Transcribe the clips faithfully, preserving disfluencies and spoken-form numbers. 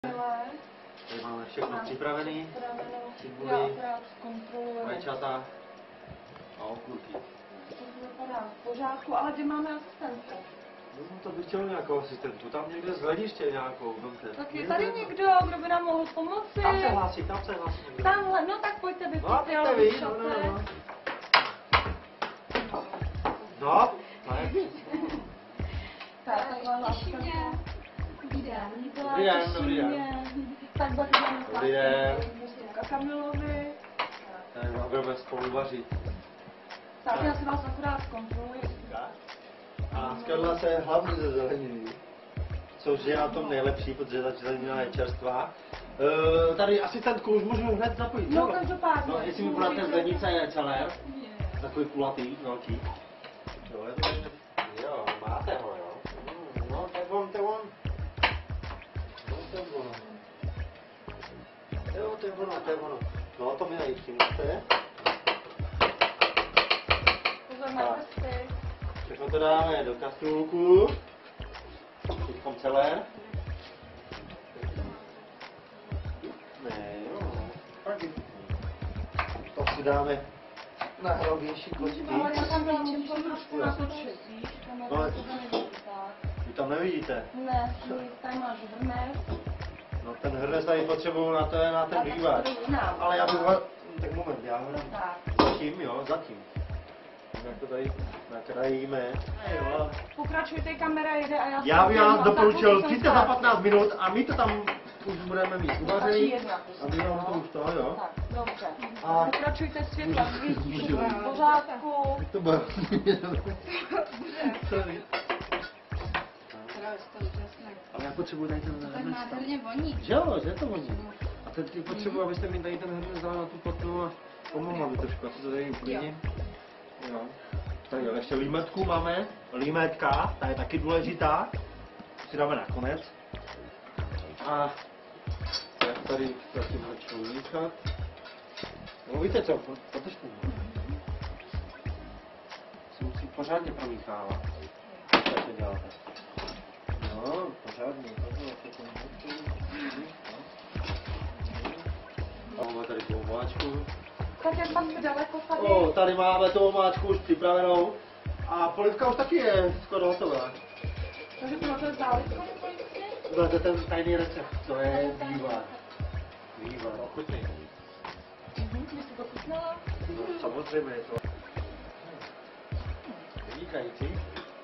Tady máme všechno připravené. Cibuli, rajčata a okurky. To vypadá v pořádku, ale kde máme asistentku? No to bych chtěl nějakou asistentu, tam někde z hlediště nějakou. Tak je tady někdo, kdo by nám mohl pomoci? Tam se hlásí, tam se hlásí někdo. Tamhle, no tak pojďte vy, No, pojďte, pojďte vy, no, no, no. No, tak. Tak, takhle láska. Dobrý den. Dobrý den, dobrý den. Tak začneme. Dobrý den. Kamilovi. Tak budeme spolu vařit. Tak já si vás akorát zkontroluji. A skladla se hlavně ze zeleniny, což je na tom nejlepší, protože ta zelenina je čerstvá. E, tady asistentku už můžu hned zapojit. No, každopádně. No, jestli mi podáte zlednice je celé, takový kulatý, velký. Jo, je to, jo, máte ho, jo. No, to je on, to je on. No, to je ono. Jo, to je ono, to je ono. No, to mi najít, máte. Pozor na prsty. Všechno to dáme do kastrůlku. Teďkom celé. Ne, jo. To si dáme na hrobější kosti. Ale já tam dám čím trošku natočit, víš? No, ale vy tam nevidíte? Ne, tady máš hrnec. No ten hrnec tady potřebuju na, to, na ten vývar. Ale já bych vás... Tak moment, já ho dám. Zatím, jo, zatím. Jak to tady nakrájíme. Jo. Pokračujte, kamera jede a já... Já bych vám doporučil, přijďte za patnáct minut a my to tam už budeme mít uvařený. A my vám to už to, jo. Tak, dobře. A... Pokračujte světla, svítí, všechno v pořádku. Jak to bude? Sorry. Ale já potřebuji tady ten hrnec. Tak nádherně voní. Že jo, že to voní. A teď potřebuji, abyste mi tady ten hrnec dala na tu potnu a pomohla mi trošku. Já si to tady uklidním. Jo. Tady jo, ještě límetku máme. Límetka, ta je taky důležitá. Si dáme nakonec. A jak tady zatím začnu míchat. No víte co, potržku. Si musí pořádně promíchávat. Tak to děláte. No, pořádně. A máme tady tu omáčku. Tak jak pak daleko tady? O, tady máme tu omáčku už připravenou. A polivka už taky je skoro hotová. Takže to na to je záležitost? No, to je ten tajný recept, to je vývar. Vývar, ochutnej. Mhm, ty jsi to chutnala? No, samozřejmě je to. Vynikající.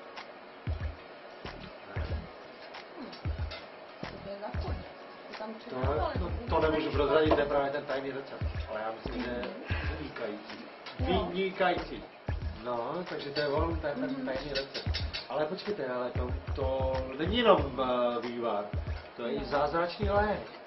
To je za chuť. To tam No, no, to nemůžu prozradit, to je právě ten tajný recept. Ale já myslím, že je vynikající. Vynikající. No, takže to je on, to je ten tajný recept. Ale počkejte, ale to, to není jenom uh, vývar, to je i zázračný lék.